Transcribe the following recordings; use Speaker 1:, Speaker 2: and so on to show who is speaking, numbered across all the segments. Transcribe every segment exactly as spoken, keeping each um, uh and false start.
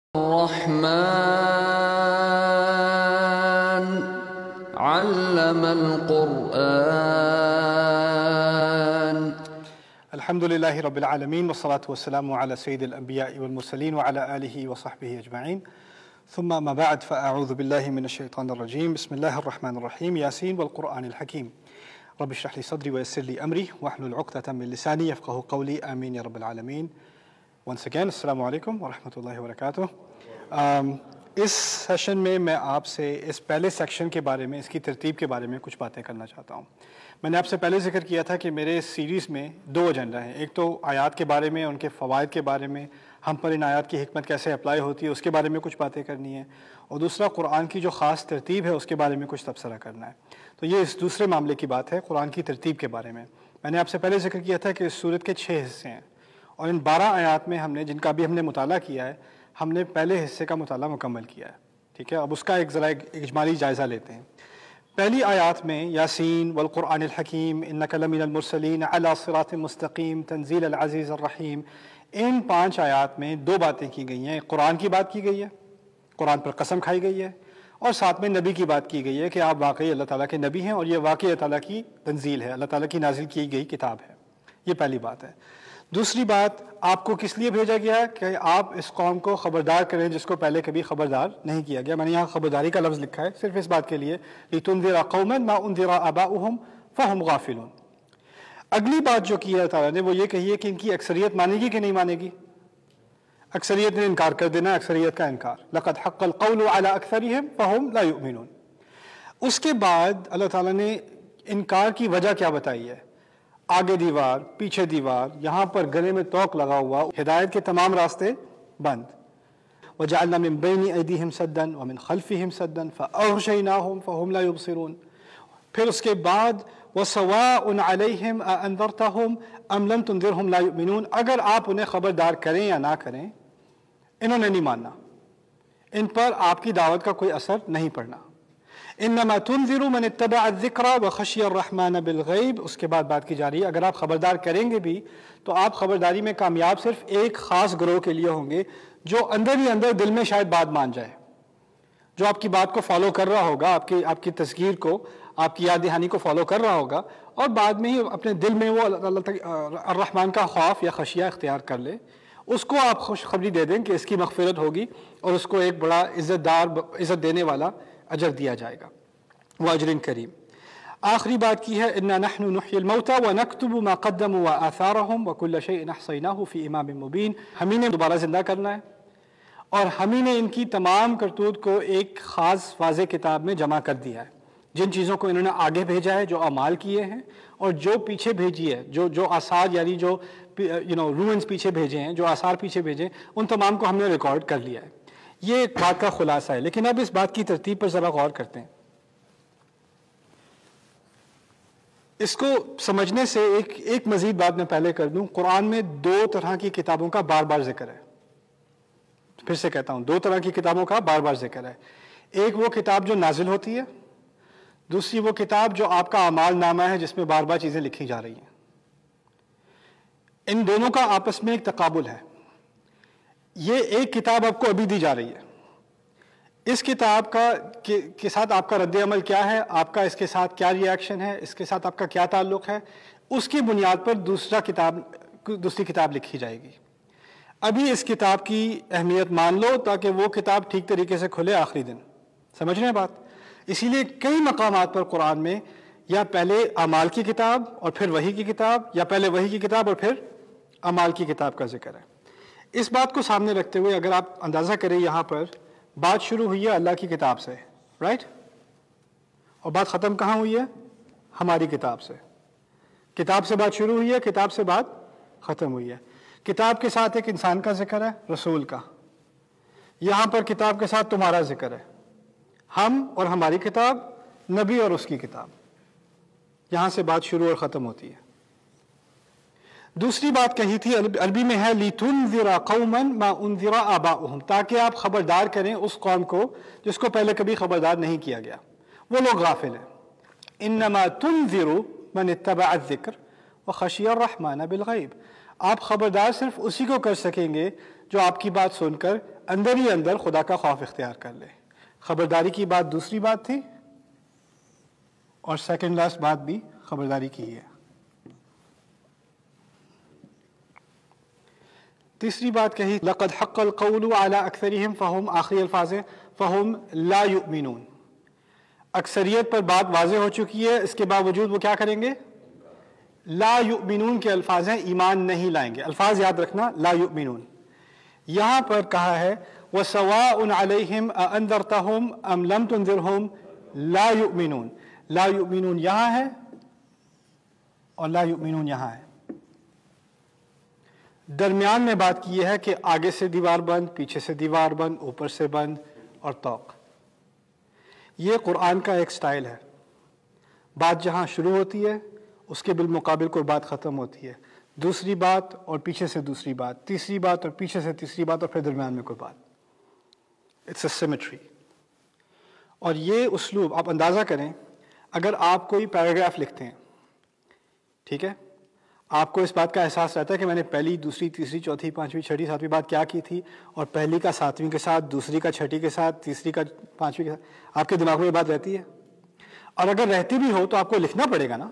Speaker 1: الرحمن علم القرآن.
Speaker 2: الحمد لله رب العالمين والصلاة والسلام على سيد الأنبياء والمرسلين وعلى آله وصحبه أجمعين. ثم ما بعد فأعوذ بالله من الشيطان الرجيم. بسم الله الرحمن الرحيم. ياسين والقرآن الحكيم. رب اشرح لي صدري ويسر لي أمري واحلل عقدة من لساني يفقهوا قولي. آمين يا رب العالمين. Once again, السلام علیکم ورحمۃ اللہ وبرکاتہ. um, اس سیشن میں میں آپ سے اس پہلے سیکشن کے بارے میں، اس کی ترتیب کے بارے میں کچھ باتیں کرنا چاہتا ہوں. میں نے آپ سے پہلے ذکر کیا تھا کہ میرے اس سیریز میں دو ایجنڈا ہیں. ایک تو آیات کے بارے میں، ان کے فوائد کے بارے میں، ہم پر ان آیات کی حکمت کیسے اپلائی ہوتی ہے اس کے بارے میں کچھ باتیں کرنی ہے، اور دوسرا قرآن کی جو خاص ترتیب ہے اس کے بارے میں کچھ تبصرہ کرنا ہے. تو یہ اس دوسرے معاملے کی بات ہے، قرآن کی ترتیب کے بارے میں. میں نے آپ سے پہلے ذکر کیا تھا کہ اس سورت کے چھ حصے ہیں، اور ان بارہ آیات میں ہم نے، جن کا بھی ہم نے مطالعہ کیا ہے، ہم نے پہلے حصے کا مطالعہ مکمل کیا ہے. ٹھیک ہے، اب اس کا ایک ذرا ایک اجمالی جائزہ لیتے ہیں. پہلی آیات میں یاسین والقرآن الحکیم انک لمن المرسلین علی صراط مستقیم تنزیل العزیز الرحیم، ان پانچ آیات میں دو باتیں کی گئی ہیں. قرآن کی بات کی گئی ہے، قرآن پر قسم کھائی گئی ہے، اور ساتھ میں نبی کی بات کی گئی ہے کہ آپ واقعی اللہ تعالیٰ کے نبی ہیں اور یہ واقعی اللہ تعالیٰ کی تنزیل ہے، اللہ تعالیٰ کی نازل کی گئی کتاب ہے. یہ پہلی بات ہے. دوسری بات، آپ کو کس لیے بھیجا گیا ہے؟ کہ آپ اس قوم کو خبردار کریں جس کو پہلے کبھی خبردار نہیں کیا گیا. میں نے یہاں خبرداری کا لفظ لکھا ہے صرف اس بات کے لیے، لِتُنذِرَ قَوْمًا مَا أُنذِرَ آبَاؤُهُمْ فَهُمْ غَافِلُونَ. اگلی بات جو کی ہے اللہ تعالیٰ نے وہ یہ کہی ہے کہ ان کی اکثریت مانے گی کہ نہیں مانے گی. اکثریت نے انکار کر دینا، اکثریت کا انکار. لَقَدْ حَقَّ الْقَوْلُ عَلَىٰ أَكْثَرِهِمْ فَهُمْ لَا يُؤْمِنُونَ. اس کے بعد اللہ تعالیٰ نے انکار کی وجہ کیا بتائی ہے؟ آگے دیوار، پیچھے دیوار، یہاں پر گلے میں توق لگا ہوا، ہدایت کے تمام راستے بند. وَجَعَلْنَا مِن بَيْنِ أَيْدِيهِمْ سَدًّا وَمِن خَلْفِهِمْ سَدًّا فَأَغْشَيْنَاهُمْ فَهُمْ لَا يُبْصِرُونَ. پھر اس کے بعد وَسَوَاءٌ عَلَيْهِمْ أَأَنذَرْتَهُمْ أَمْ لَمْ تُنذِرْهُمْ لَا يُؤْمِنُونَ. اگر آپ انہیں خبردار کریں یا نہ کریں، انہوں نے نہیں ماننا، ان پر آپ کی دعوت کا کوئی اثر نہیں پڑنا. انما تنذر من اتبع الذکر وخشی الرحمن بالغیب. اس کے بعد بات کی جا رہی ہے اگر آپ خبردار کریں گے بھی تو آپ خبرداری میں کامیاب صرف ایک خاص گروہ کے لیے ہوں گے جو اندر ہی اندر دل میں شاید بات مان جائے، جو آپ کی بات کو فالو کر رہا ہوگا، آپ کی آپ کی تذکیر کو، آپ کی یاد دہانی کو فالو کر رہا ہوگا، اور بعد میں ہی اپنے دل میں وہ اللہ الرحمن کا خوف یا خشیہ اختیار کر لے. اس کو آپ خوشخبری دے دیں کہ اس کی مغفرت ہوگی اور اس کو ایک بڑا عزت دار، عزت دینے والا اجر دیا جائے گا، واجر کریم. آخری بات کی ہے انا نحن نحيي الموتى ونكتب ما قدموا وآثارهم وكل شيء احصيناه في امام مبين. ہم ہی نے دوبارہ زندہ کرنا ہے اور ہم ہی نے ان کی تمام کرتوت کو ایک خاص واضح کتاب میں جمع کر دیا ہے. جن چیزوں کو انہوں نے آگے بھیجا ہے، جو اعمال کیے ہیں، اور جو پیچھے بھیجی ہے، جو جو آثار یعنی جو یو نو روئنز پیچھے بھیجے ہیں، جو آثار پیچھے بھیجے ہیں، ان تمام کو ہم نے ریکارڈ کر لیا ہے. یہ ایک بات کا خلاصہ ہے. لیکن اب اس بات کی ترتیب پر ذرا غور کرتے ہیں. اس کو سمجھنے سے ایک ایک مزید بات میں پہلے کر دوں. قرآن میں دو طرح کی کتابوں کا بار بار ذکر ہے. پھر سے کہتا ہوں، دو طرح کی کتابوں کا بار بار ذکر ہے. ایک وہ کتاب جو نازل ہوتی ہے، دوسری وہ کتاب جو آپ کا اعمال نامہ ہے جس میں بار بار چیزیں لکھی جا رہی ہیں. ان دونوں کا آپس میں ایک تقابل ہے. یہ ایک کتاب آپ کو ابھی دی جا رہی ہے. اس کتاب کا کے ساتھ آپ کا رد عمل کیا ہے، آپ کا اس کے ساتھ کیا ری ایکشن ہے، اس کے ساتھ آپ کا کیا تعلق ہے، اس کی بنیاد پر دوسرا کتاب دوسری کتاب لکھی جائے گی. ابھی اس کتاب کی اہمیت مان لو تاکہ وہ کتاب ٹھیک طریقے سے کھلے آخری دن. سمجھ رہے ہیں بات؟ اسی لیے کئی مقامات پر قرآن میں یا پہلے اعمال کی کتاب اور پھر وحی کی کتاب، یا پہلے وحی کی کتاب اور پھر اعمال کی کتاب کا ذکر ہے. اس بات کو سامنے رکھتے ہوئے اگر آپ اندازہ کریں، یہاں پر بات شروع ہوئی ہے اللہ کی کتاب سے، رائٹ؟ اور بات ختم کہاں ہوئی ہے؟ ہماری کتاب سے. کتاب سے بات شروع ہوئی ہے، کتاب سے بات ختم ہوئی ہے. کتاب کے ساتھ ایک انسان کا ذکر ہے، رسول کا. یہاں پر کتاب کے ساتھ تمہارا ذکر ہے، ہم اور ہماری کتاب، نبی اور اس کی کتاب. یہاں سے بات شروع اور ختم ہوتی ہے. دوسری بات کہی تھی عربی میں ہے لِتُنذِرَ قَوْمًا مَا أُنذِرَ آبَاؤُهُمْ، تاکہ آپ خبردار کریں اس قوم کو جس کو پہلے کبھی خبردار نہیں کیا گیا. وہ لوگ غافل ہیں. انما تنذر من اتبع الذکر وخشی الرحمن بالغیب. آپ خبردار صرف اسی کو کر سکیں گے جو آپ کی بات سن کر اندر ہی اندر خدا کا خوف اختیار کر لے. خبرداری کی بات دوسری بات تھی اور سیکنڈ لاسٹ بات بھی خبرداری کی ہے. تیسری بات کہی لقد حق القول على اکثرهم فهم، آخری الفاظ ہے فهم لا یؤمنون. اکثریت پر بات واضح ہو چکی ہے، اس کے باوجود وہ کیا کریں گے؟ لا یؤمنون کے الفاظ ہیں، ایمان نہیں لائیں گے. الفاظ یاد رکھنا، لا یؤمنون. یہاں پر کہا ہے وَسَوَاءٌ عَلَيْهِمْ أَأَنذَرْتَهُمْ أَمْ لَمْ تُنذِرْهُمْ لَا يُؤْمِنُونَ. لا یؤمنون یہاں ہے اور لا یؤمنون یہاں ہے. درمیان میں بات کی ہے کہ آگے سے دیوار بند، پیچھے سے دیوار بند، اوپر سے بند اور توق. یہ قرآن کا ایک سٹائل ہے. بات جہاں شروع ہوتی ہے اس کے بالمقابل کوئی بات ختم ہوتی ہے، دوسری بات اور پیچھے سے دوسری بات، تیسری بات اور پیچھے سے تیسری بات، اور پھر درمیان میں کوئی بات. It's a symmetry. اور یہ اسلوب آپ اندازہ کریں، اگر آپ کوئی پیراگراف لکھتے ہیں، ٹھیک ہے، آپ کو اس بات کا احساس رہتا ہے کہ میں نے پہلی، دوسری، تیسری، چوتھی، پانچویں، چھٹی، ساتویں بات کیا کی تھی، اور پہلی کا ساتویں کے ساتھ، دوسری کا چھٹی کے ساتھ، تیسری کا پانچویں کے ساتھ، آپ کے دماغ میں یہ بات رہتی ہے. اور اگر رہتی بھی ہو تو آپ کو لکھنا پڑے گا نا.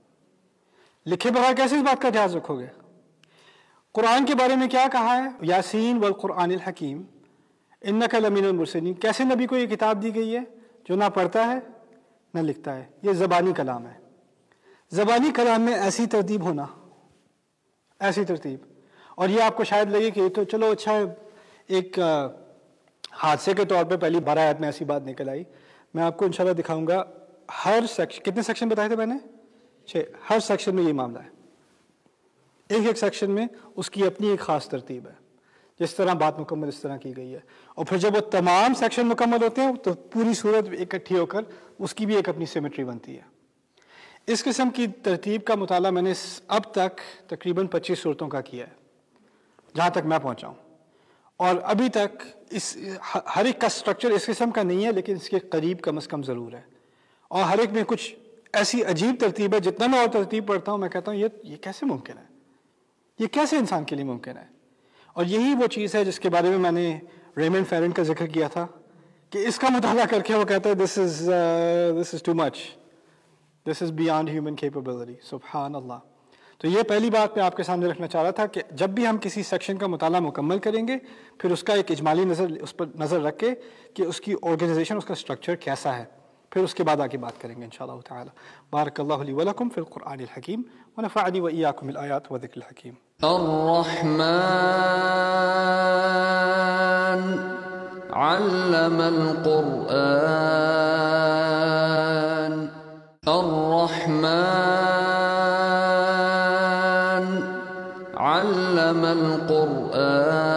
Speaker 2: لکھے بغیر کیسے اس بات کا جہاز رکھو گے؟ قرآن کے بارے میں کیا کہا ہے؟ یاسین والقرآن الحکیم انک لمن المرسلین. کیسے نبی کو یہ کتاب دی گئی ہے جو نہ پڑھتا ہے نہ لکھتا ہے؟ یہ زبانی کلام ہے. زبانی کلام میں ایسی ترتیب ہونا، ایسی ترتیب. اور یہ آپ کو شاید لگے کہ تو چلو اچھا ایک حادثے کے طور پہ پہلی بارہ آیت میں ایسی بات نکل آئی. میں آپ کو انشاءاللہ دکھاؤں گا. ہر سیکشن، کتنے سیکشن بتائے تھے میں نے؟ چھ. ہر سیکشن میں یہ معاملہ ہے. ایک ایک سیکشن میں اس کی اپنی ایک خاص ترتیب ہے، جس طرح بات مکمل اس طرح کی گئی ہے. اور پھر جب وہ تمام سیکشن مکمل ہوتے ہیں تو پوری صورت اکٹھی ہو کر اس کی بھی ایک اپنی سیمیٹری بنتی ہے. اس قسم کی ترتیب کا مطالعہ میں نے اب تک تقریباً پچیس صورتوں کا کیا ہے جہاں تک میں پہنچا ہوں. اور ابھی تک اس ہر ایک کا سٹرکچر اس قسم کا نہیں ہے، لیکن اس کے قریب کم از کم ضرور ہے. اور ہر ایک میں کچھ ایسی عجیب ترتیب ہے، جتنا میں اور ترتیب پڑھتا ہوں میں کہتا ہوں یہ یہ کیسے ممکن ہے، یہ کیسے انسان کے لیے ممکن ہے. اور یہی وہ چیز ہے جس کے بارے میں میں نے ریمنڈ فیرن کا ذکر کیا تھا کہ اس کا مطالعہ کر کے وہ کہتا ہے this is this is too much, this is beyond human capability. سبحان اللہ. تو یہ پہلی بات میں آپ کے سامنے رکھنا چاہ رہا تھا کہ جب بھی ہم کسی سیکشن کا مطالعہ مکمل کریں گے پھر اس کا ایک اجمالی نظر اس پر نظر رکھ کے کہ اس کی آرگنائزیشن، اس کا اسٹرکچر کیسا ہے، پھر اس کے بعد آگے بات کریں گے انشاءاللہ تعالی. بارک اللہ لی ولکم فی القرآن الحکیم ونفعنی وإیاکم بالآیات والذکر الحکیم.
Speaker 1: الرحمن علم القرآن. الرحمن علم القرآن.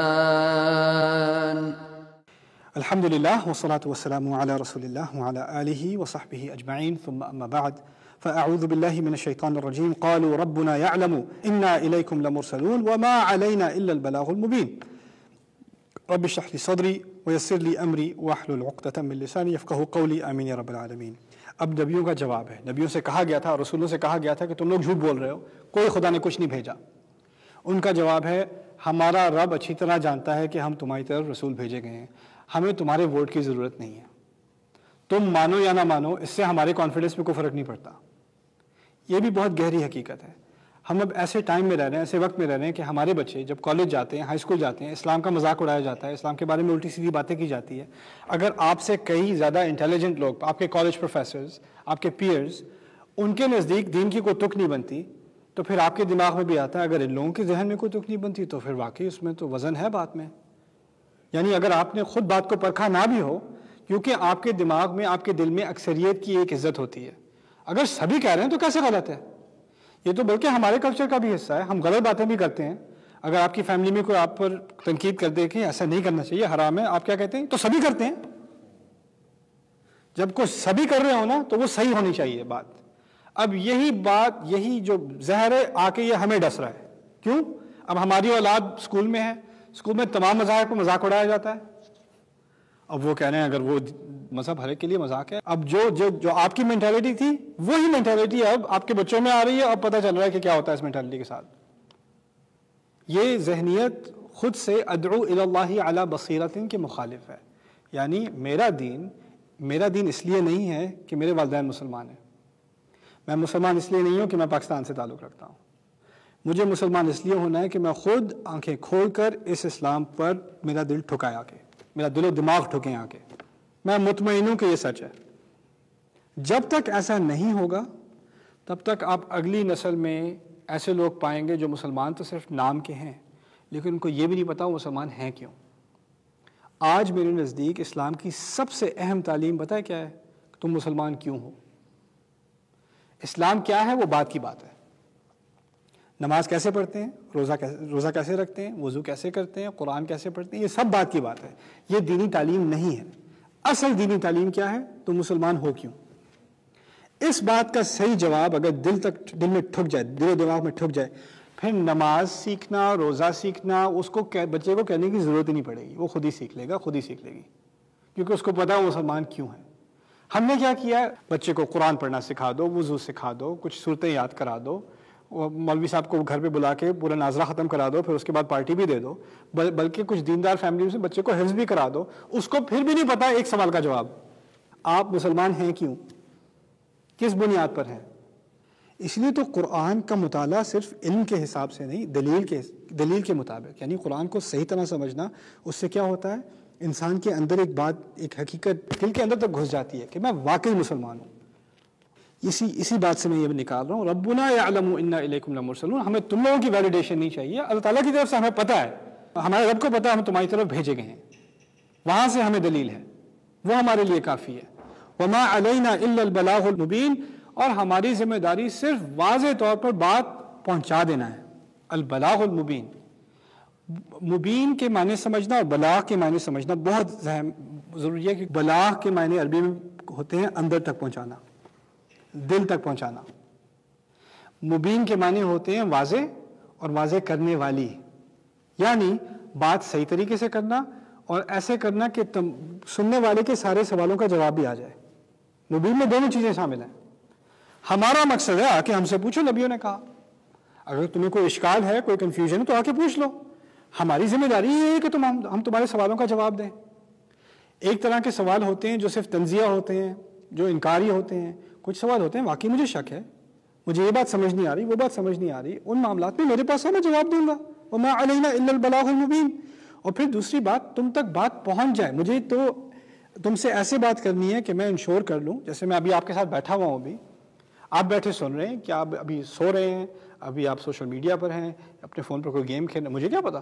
Speaker 2: الحمد للہ والصلاة والسلام علی رسول اللہ وعلی آلہ وصحبہ اجمعین، ثم اما بعد فاعوذ باللہ من الشیطان الرجیم. قالوا ربنا يعلم انا الیکم لمرسلون وما علینا الا البلاغ المبین. رب اشرح لی صدری ویسر لی امری واحلل عقدۃ من لسانی یفقہوا قولی. آمین یا رب العالمین. اب نبیوں کا جواب ہے. نبیوں سے کہا گیا تھا، رسولوں سے کہا گیا تھا کہ تم لوگ جھوٹ بول رہے ہو، کوئی خدا نے کچھ نہیں بھیجا. ان کا جواب ہے ہمارا رب اچھی طرح جانتا ہے کہ ہم تمہاری طرف رسول بھیجے گئے ہیں، ہمیں تمہارے ووٹ کی ضرورت نہیں ہے. تم مانو یا نہ مانو، اس سے ہمارے کانفیڈنس میں کوئی فرق نہیں پڑتا. یہ بھی بہت گہری حقیقت ہے. ہم اب ایسے ٹائم میں رہ رہے ہیں، ایسے وقت میں رہ رہے ہیں کہ ہمارے بچے جب کالج جاتے ہیں، ہائی اسکول جاتے ہیں، اسلام کا مذاق اڑایا جاتا ہے، اسلام کے بارے میں الٹی سیدھی باتیں کی جاتی ہے. اگر آپ سے کئی زیادہ انٹیلیجنٹ لوگ، آپ کے کالج پروفیسرز، آپ کے پیئرز، ان کے نزدیک دین کی کوئی تک نہیں بنتی، تو پھر آپ کے دماغ میں بھی آتا ہے اگر ان لوگوں کے ذہن میں کوئی تک نہیں بنتی تو پھر واقعی اس میں تو وزن ہے بات میں. یعنی اگر آپ نے خود بات کو پرکھا نہ بھی ہو، کیونکہ آپ کے دماغ میں، آپ کے دل میں اکثریت کی ایک عزت ہوتی ہے. اگر سبھی کہہ رہے ہیں تو کیسے غلط ہے؟ یہ تو بلکہ ہمارے کلچر کا بھی حصہ ہے. ہم غلط باتیں بھی کرتے ہیں. اگر آپ کی فیملی میں کوئی آپ پر تنقید کر دے کہ ایسا نہیں کرنا چاہیے، حرام ہے، آپ کیا کہتے ہیں؟ تو سبھی کرتے ہیں. جب کوئی سبھی کر رہے ہو نا تو وہ صحیح ہونی چاہیے بات. اب یہی بات، یہی جو زہر ہے آ کے یہ ہمیں ڈس رہا ہے. کیوں؟ اب ہماری اولاد اسکول میں ہے، اسکول میں تمام مذاہب کو مذاق اڑایا جاتا ہے. اب وہ کہہ رہے ہیں اگر وہ مذہب ہر ایک کے لیے مذاق ہے، اب جو جو جو آپ کی مینٹیلٹی تھی وہی مینٹیلٹی اب آپ کے بچوں میں آ رہی ہے. اب پتہ چل رہا ہے کہ کیا ہوتا ہے اس مینٹیلٹی کے ساتھ. یہ ذہنیت خود سے ادعو الی اللہ علی بصیرۃ کے مخالف ہے. یعنی میرا دین میرا دین اس لیے نہیں ہے کہ میرے والدین مسلمان ہیں. میں مسلمان اس لیے نہیں ہوں کہ میں پاکستان سے تعلق رکھتا ہوں. مجھے مسلمان اس لیے ہونا ہے کہ میں خود آنکھیں کھول کر اس اسلام پر میرا دل ٹھکائے آ کے، میرا دل و دماغ ٹھکیں آ کے، میں مطمئن ہوں کہ یہ سچ ہے. جب تک ایسا نہیں ہوگا تب تک آپ اگلی نسل میں ایسے لوگ پائیں گے جو مسلمان تو صرف نام کے ہیں لیکن ان کو یہ بھی نہیں پتا وہ مسلمان ہیں کیوں. آج میرے نزدیک اسلام کی سب سے اہم تعلیم پتہ ہے کیا ہے؟ کہ تم مسلمان کیوں ہو. اسلام کیا ہے وہ بات کی بات ہے. نماز کیسے پڑھتے ہیں، روزہ کیسے روزہ کیسے رکھتے ہیں، وضو کیسے کرتے ہیں، قرآن کیسے پڑھتے ہیں، یہ سب بات کی بات ہے. یہ دینی تعلیم نہیں ہے. اصل دینی تعلیم کیا ہے؟ تم مسلمان ہو کیوں. اس بات کا صحیح جواب اگر دل تک دل میں ٹھک جائے، دل و دماغ میں ٹھک جائے، پھر نماز سیکھنا، روزہ سیکھنا اس کو بچے کو کہنے کی ضرورت ہی نہیں پڑے گی. وہ خود ہی سیکھ لے گا، خود ہی سیکھ لے گی، کیونکہ اس کو پتا ہے وہ مسلمان کیوں ہے. ہم نے کیا کیا ہے؟ بچے کو قرآن پڑھنا سکھا دو، وضو سکھا دو، کچھ صورتیں یاد کرا دو، مولوی صاحب کو گھر پہ بلا کے پورا ناظرہ ختم کرا دو، پھر اس کے بعد پارٹی بھی دے دو، بلکہ کچھ دیندار فیملی سے بچے کو حفظ بھی کرا دو. اس کو پھر بھی نہیں پتا ایک سوال کا جواب، آپ مسلمان ہیں کیوں، کس بنیاد پر ہیں. اس لیے تو قرآن کا مطالعہ صرف علم کے حساب سے نہیں، دلیل کے دلیل کے مطابق، یعنی قرآن کو صحیح طرح سمجھنا. اس سے کیا ہوتا ہے؟ انسان کے اندر ایک بات، ایک حقیقت دل کے اندر تک گھس جاتی ہے کہ میں واقعی مسلمان ہوں. اسی اسی بات سے میں یہ نکال رہا ہوں، ربنا یعلم انا الیکم لمرسلون. ہمیں تم لوگوں کی ویلیڈیشن نہیں چاہیے. اللہ تعالیٰ کی طرف سے ہمیں پتہ ہے، ہمارے رب کو پتہ ہے ہم تمہاری طرف بھیجے گئے ہیں، وہاں سے ہمیں دلیل ہے، وہ ہمارے لیے کافی ہے. وما علینا الا البلاغ المبین. اور ہماری ذمہ داری صرف واضح طور پر بات پہنچا دینا ہے. البلاغ المبین، مبین کے معنی سمجھنا اور بلاغ کے معنی سمجھنا بہت ضروری ہے، کہ بلاغ کے معنی عربی میں ہوتے ہیں اندر تک پہنچانا، دل تک پہنچانا. مبین کے معنی ہوتے ہیں واضح اور واضح کرنے والی، یعنی بات صحیح طریقے سے کرنا اور ایسے کرنا کہ تم سننے والے کے سارے سوالوں کا جواب بھی آ جائے. مبین میں دونوں چیزیں شامل ہیں. ہمارا مقصد ہے آ کے ہم سے پوچھو، نبیوں نے کہا اگر تمہیں کوئی اشکال ہے، کوئی کنفیوژن ہے تو آ کے پوچھ لو. ہماری ذمہ داری یہ ہے کہ تم ہم تمہارے سوالوں کا جواب دیں. ایک طرح کے سوال ہوتے ہیں جو صرف تنزیہ ہوتے ہیں، جو انکاری ہوتے ہیں. کچھ سوال ہوتے ہیں واقعی مجھے شک ہے، مجھے یہ بات سمجھ نہیں آ رہی، وہ بات سمجھ نہیں آ رہی، ان معاملات میں میرے پاس ہے، میں جواب دوں گا. وما علینا الا البلاغ المبین. اور پھر دوسری بات، تم تک بات پہنچ جائے. مجھے تو تم سے ایسے بات کرنی ہے کہ میں انشور کر لوں، جیسے میں ابھی آپ کے ساتھ بیٹھا ہوا ہوں، ابھی آپ بیٹھے سن رہے ہیں کہ آپ ابھی سو رہے ہیں، ابھی آپ سوشل میڈیا پر ہیں، اپنے فون پر کوئی گیم کھیل رہے ہیں، مجھے کیا پتا.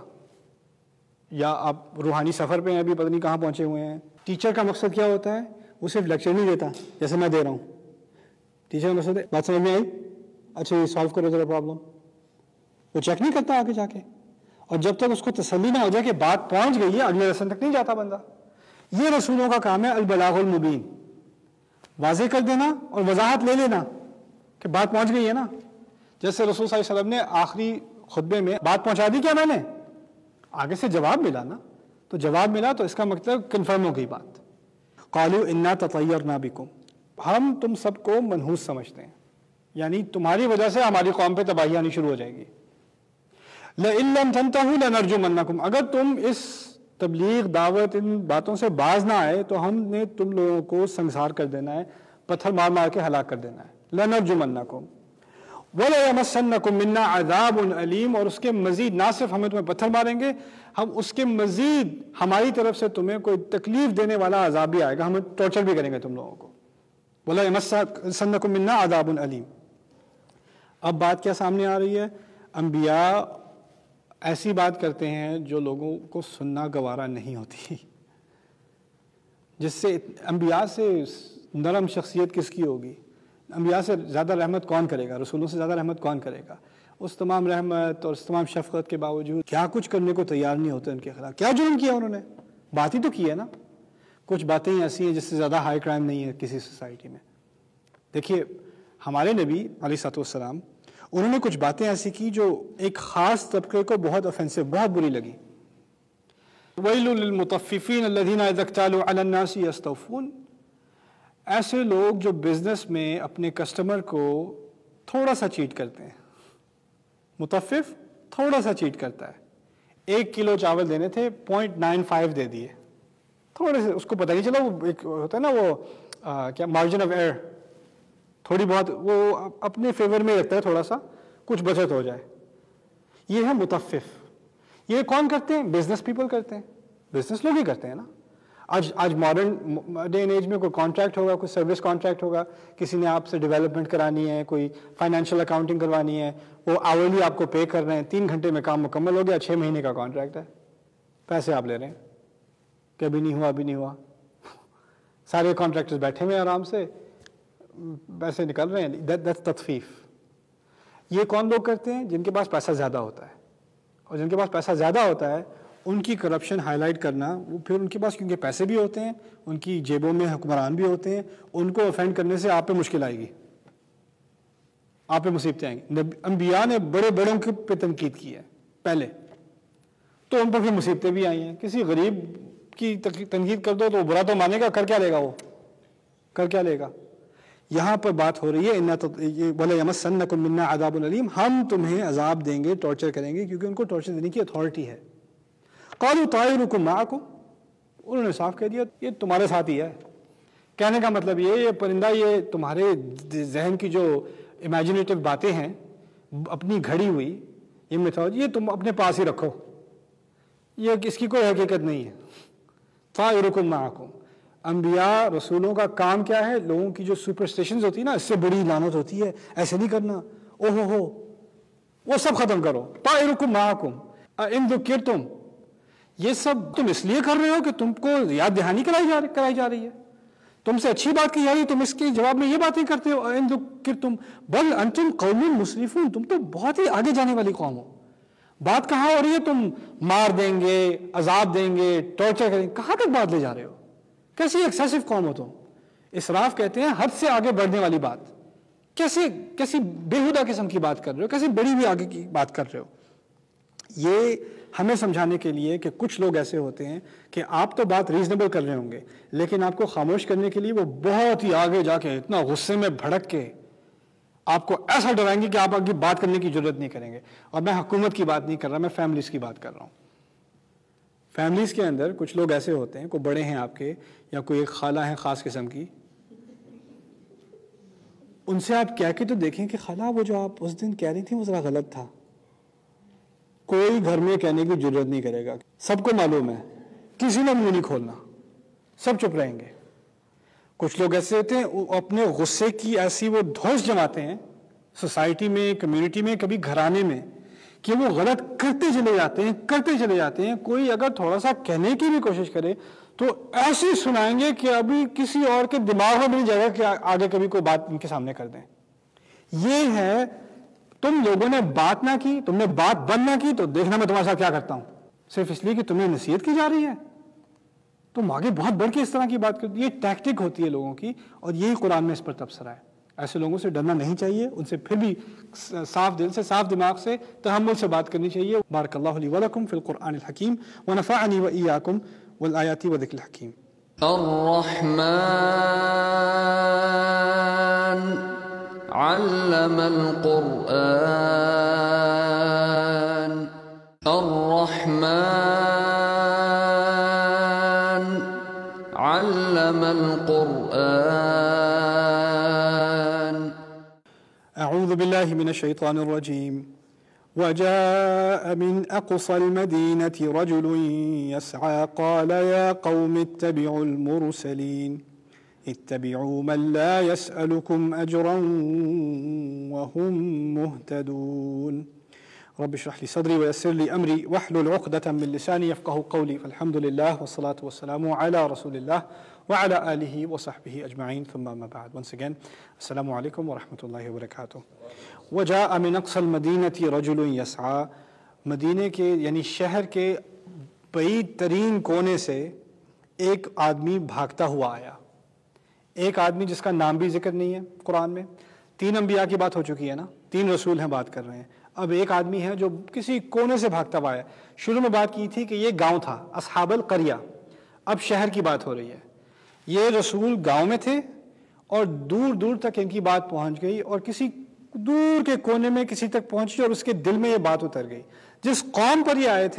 Speaker 2: یا آپ روحانی سفر پہ ہیں، ابھی پتہ نہیں کہاں پہنچے ہوئے ہیں. ٹیچر کا مقصد کیا ہوتا ہے؟ وہ صرف لیکچر نہیں دیتا جیسے میں دے رہا ہوں. ٹیچر کا مقصد ہے بات سمجھ میں آئی، اچھا یہ سالو کرو ذرا پرابلم. وہ چیک نہیں کرتا آگے جا کے، اور جب تک اس کو تسلی نہ ہو جائے کہ بات پہنچ گئی ہے اگلے لیسن تک نہیں جاتا بندہ. یہ رسولوں کا کام ہے، البلاغ المبین، واضح کر دینا اور وضاحت لے لینا کہ بات پہنچ گئی ہے نا. جیسے رسول صلی اللہ علیہ وسلم نے آخری خطبے میں بات پہنچا دی کیا میں نے، آگے سے جواب ملا نا، تو جواب ملا تو اس کا مطلب کنفرم ہو گئی بات. قالوا انا تطیرنا بکم، ہم تم سب کو منحوس سمجھتے ہیں، یعنی تمہاری وجہ سے ہماری قوم پہ تباہی آنی شروع ہو جائے گی. لئن لم تنتهوا لنرجمنکم، اگر تم اس تبلیغ دعوت ان باتوں سے باز نہ آئے تو ہم نے تم لوگوں کو سنسار کر دینا ہے، پتھر مار مار کے ہلاک کر دینا ہے. لنرجمنکم وَلَيَمَسَّنَّكُم مِّنَّا عَذَابٌ عَلِيمٌ، اور اس کے مزید نہ صرف ہمیں تمہیں پتھر ماریں گے، ہم اس کے مزید ہماری طرف سے تمہیں کوئی تکلیف دینے والا عذاب بھی آئے گا، ہم ٹارچر بھی کریں گے تم لوگوں کو. وَلَيَمَسَّنَّكُم مِّنَّا عَذَابٌ عَلِيمٌ. اب بات کیا سامنے آ رہی ہے؟ انبیاء ایسی بات کرتے ہیں جو لوگوں کو سننا گوارا نہیں ہوتی، جس سے انبیاء سے نرم شخصیت کس کی ہوگی؟ انبیاء سے زیادہ رحمت کون کرے گا؟ رسولوں سے زیادہ رحمت کون کرے گا؟ اس تمام رحمت اور اس تمام شفقت کے باوجود کیا کچھ کرنے کو تیار نہیں ہوتے ان کے خلاف. کیا جرم کیا انہوں نے؟ بات ہی تو کی ہے نا. کچھ باتیں ایسی ہیں جس سے زیادہ ہائی کرائم نہیں ہے کسی سوسائٹی میں. دیکھیے ہمارے نبی علیہ الصلوۃ والسلام، انہوں نے کچھ باتیں ایسی کی جو ایک خاص طبقے کو بہت آفینسو، بہت بری لگی. وَيْلٌ لِّلْمُطَفِّفِينَ الَّذِينَ إِذَا اكْتَالُوا عَلَى النَّاسِ يَسْتَوْفُونَ. ایسے لوگ جو بزنس میں اپنے کسٹمر کو تھوڑا سا چیٹ کرتے ہیں. متفف تھوڑا سا چیٹ کرتا ہے، ایک کلو چاول دینے تھے پوائنٹ نائن فائیو دے دیے. تھوڑے سے اس کو پتہ نہیں چلا, وہ ایک ہوتا ہے نا وہ آ, کیا مارجن آف ایئر, تھوڑی بہت وہ اپنے فیور میں رکھتا ہے, تھوڑا سا کچھ بچت ہو جائے. یہ ہے متفف. یہ کون کرتے ہیں؟ بزنس پیپل کرتے ہیں, بزنس لوگ ہی کرتے ہیں نا. آج آج ماڈرن ڈے اینڈ ایج میں کوئی کانٹریکٹ ہوگا, کوئی سروس کانٹریکٹ ہوگا, کسی نے آپ سے ڈیولپمنٹ کرانی ہے, کوئی فائنینشیل اکاؤنٹنگ کروانی ہے, وہ آورلی آپ کو پے کر رہے ہیں, تین گھنٹے میں کام مکمل ہو گیا, چھ مہینے کا کانٹریکٹ ہے, پیسے آپ لے رہے ہیں کہ ابھی نہیں ہوا ابھی نہیں ہوا. سارے کانٹریکٹرز بیٹھے ہوئے ہیں آرام سے, پیسے نکل رہے ہیں. دیٹس تطفیف. یہ کون لوگ کرتے ہیں؟ جن کے پاس پیسہ زیادہ ہوتا ہے, اور جن کے پاس پیسہ زیادہ ہوتا ہے ان کی کرپشن ہائی لائٹ کرنا. وہ پھر ان کے پاس کیونکہ پیسے بھی ہوتے ہیں, ان کی جیبوں میں حکمران بھی ہوتے ہیں, ان کو افینڈ کرنے سے آپ پہ مشکل آئے گی, آپ پہ مصیبتیں آئیں گی. انبیاء نے بڑے بڑوں کے پہ تنقید کی ہے پہلے, تو ان پر پھر مصیبتیں بھی آئی ہیں. کسی غریب کی تنقید کر دو تو وہ برا تو مانے گا, کر کیا لے گا, وہ کر کیا لے گا. یہاں پر بات ہو رہی ہے وَلَيَمَسَّنَّكُم مِّنَّا عَذَابٌ أَلِيمٌ, ہم تمہیں عذاب دیں گے, ٹارچر کریں گے, کیونکہ ان کو ٹارچر دینے کی اتھارٹی ہے. قَالُوا طَائِرُكُم مَّعَكُمْ, انہوں نے صاف کہہ دیا یہ تمہارے ساتھ ہی ہے. کہنے کا مطلب یہ یہ پرندہ یہ تمہارے ذہن کی جو امیجنیٹو باتیں ہیں اپنی گھڑی ہوئی, یہ میتھولوجی, یہ تم اپنے پاس ہی رکھو, یہ اس کی کوئی حقیقت نہیں ہے. طَائِرُكُم مَّعَكُمْ. انبیاء رسولوں کا کام کیا ہے؟ لوگوں کی جو سپرسٹیشنز ہوتی ہے نا, اس سے بڑی لعنت ہوتی ہے, ایسے نہیں کرنا, او ہو ہو, وہ سب ختم کرو. طَائِرُكُم مَّعَكُمْ أَإِن ذُكِّرْتُمْ, یہ سب تم اس لیے کر رہے ہو کہ تم کو یاد دہانی کرائی جا کرائی جا رہی ہے, تم سے اچھی بات کی جا رہی ہے, تم اس کے جواب میں یہ باتیں کرتے ہو. أَإِن ذُكِّرْتُمْ بَلْ أَنْتُمْ قَوْمٌ مُسْرِفُونَ, تم تو بہت ہی آگے جانے والی قوم ہو. بات کہاں ہو رہی ہے؟ تم مار دیں گے, عذاب دیں گے, ٹارچر کریں گے, کہاں تک بات لے جا رہے ہو؟ کیسی ایکسیسو قوم ہو تم. اسراف کہتے ہیں حد سے آگے بڑھنے والی بات. کیسے کیسی بےہودہ قسم کی بات کر رہے ہو, کیسی بڑی بھی آگے کی بات کر رہے ہو. یہ ہمیں سمجھانے کے لیے کہ کچھ لوگ ایسے ہوتے ہیں کہ آپ تو بات ریزنیبل کر رہے ہوں گے, لیکن آپ کو خاموش کرنے کے لیے وہ بہت ہی آگے جا کے اتنا غصے میں بھڑک کے آپ کو ایسا ڈرائیں گے کہ آپ آگے بات کرنے کی ضرورت نہیں کریں گے. اور میں حکومت کی بات نہیں کر رہا, میں فیملیز کی بات کر رہا ہوں. فیملیز کے اندر کچھ لوگ ایسے ہوتے ہیں, کوئی بڑے ہیں آپ کے, یا کوئی ایک خالہ ہے خاص قسم کی, ان سے آپ کہہ کے تو دیکھیں کہ خالہ وہ جو آپ اس دن کہہ رہی تھیں وہ ذرا غلط تھا. کوئی گھر میں کہنے کی ضرورت نہیں کرے گا, سب کو معلوم ہے, کسی نے منہ نہیں کھولنا, سب چپ رہیں گے. کچھ لوگ ایسے ہوتے ہیں اپنے غصے کی ایسی وہ دھوس جماتے ہیں سوسائٹی میں, کمیونٹی میں, کبھی گھرانے میں, کہ وہ غلط کرتے چلے جاتے ہیں کرتے چلے جاتے ہیں. کوئی اگر تھوڑا سا کہنے کی بھی کوشش کرے تو ایسے سنائیں گے کہ ابھی کسی اور کے دماغ میں بھی نہیں جائے گا کہ آگے کبھی کوئی بات ان کے سامنے کر دیں. یہ ہے, تم لوگوں نے بات نہ کی, تم نے بات بند نہ کی, تو دیکھنا میں تمہارے ساتھ کیا کرتا ہوں, صرف اس لیے کہ تمہیں نصیحت کی جا رہی ہے, تم آگے بہت بڑھ کے اس طرح کی بات کرتی. یہ ٹیکٹک ہوتی ہے لوگوں کی, اور یہی قرآن میں اس پر تبصرہ ہے. ایسے لوگوں سے ڈرنا نہیں چاہیے, ان سے پھر بھی صاف دل سے, صاف دماغ سے, تحمل سے بات کرنی چاہیے. بارک اللہ لی ولکم فی القرآن الحکیم ونفعنی وإیاکم والآیات والذکر الحکیم.
Speaker 1: الرحمن علم القرآن. الرحمن علم القرآن.
Speaker 2: اعوذ باللہ من الشیطان الرجیم. وجاء من أقصى المدينة رجل يسعى قال يا قوم اتبعوا المرسلين اتبعوا من لا يسألكم أجرا وهم مهتدون. رب اشرح لي صدري ويسر لي أمري واحلل عقدة من لساني يفقهوا قولي. فالحمد لله والصلاة والسلام على رسول الله وعلى آله وصحبه أجمعين. ثم أما بعد. Once again, السلام عليكم ورحمة الله وبركاته. وجاء من اقصى المدینة رجل یسعی, مدینے کے یعنی شہر کے بعید ترین کونے سے ایک آدمی بھاگتا ہوا آیا. ایک آدمی جس کا نام بھی ذکر نہیں ہے قرآن میں. تین انبیاء کی بات ہو چکی ہے نا, تین رسول ہیں بات کر رہے ہیں. اب ایک آدمی ہے جو کسی کونے سے بھاگتا ہوا آیا. شروع میں بات کی تھی کہ یہ گاؤں تھا, اصحاب القریہ. اب شہر کی بات ہو رہی ہے. یہ رسول گاؤں میں تھے اور دور دور تک ان کی بات پہنچ گئی, اور کسی دور کے کونے میں کسی تک پہنچی اور اس کے دل میں یہ بات اتر گئی. جس قوم پر یہ آئے تھے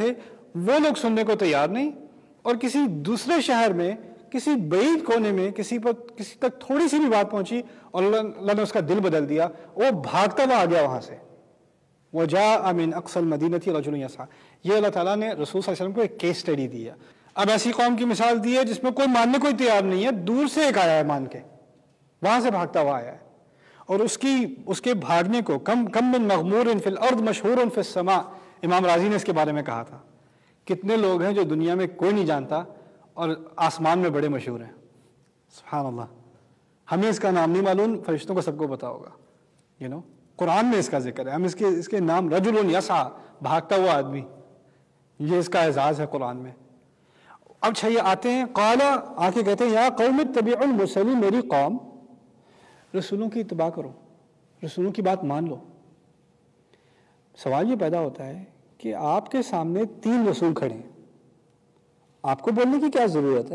Speaker 2: وہ لوگ سننے کو تیار نہیں، اور کسی دوسرے شہر میں کسی بعید کونے میں کسی پر کسی تک تھوڑی سی بھی بات پہنچی اور اللہ نے اس کا دل بدل دیا، وہ بھاگتا ہوا آ گیا وہاں سے. وَجَاءَ مِنْ أَقْصَى الْمَدِينَةِ رَجُلٌ يَسْعَىٰ. یہ اللہ تعالیٰ نے رسول صلی اللہ علیہ وسلم کو ایک کیس اسٹڈی دی ہے. اب ایسی قوم کی مثال دی ہے جس میں کوئی ماننے کوئی تیار نہیں ہے، دور سے ایک آیا ہے مان کے، وہاں سے بھاگتا ہوا آیا ہے، اور اس کی اس کے بھاگنے کو کم کم من مغمور فی الارض مشہور فی السماء، امام راضی نے اس کے بارے میں کہا تھا. کتنے لوگ ہیں جو دنیا میں کوئی نہیں جانتا اور آسمان میں بڑے مشہور ہیں. سبحان اللہ. ہمیں اس کا نام نہیں معلوم، فرشتوں کو سب کو پتا ہوگا. یو نو قرآن میں اس کا ذکر ہے، ہم اس کے اس کے نام رجل یسعى، بھاگتا ہوا آدمی، یہ اس کا اعزاز ہے قرآن میں. اب اچھا یہ آتے ہیں، قال آ کے کہتے ہیں یا قوم اتبعوا المرسلین، میری قوم رسولوں کی اتباع کرو، رسولوں کی بات مان لو. سوال یہ پیدا ہوتا ہے کہ آپ کے سامنے تین رسول کھڑے ہیں، آپ کو بولنے کی کیا ضرورت ہے؟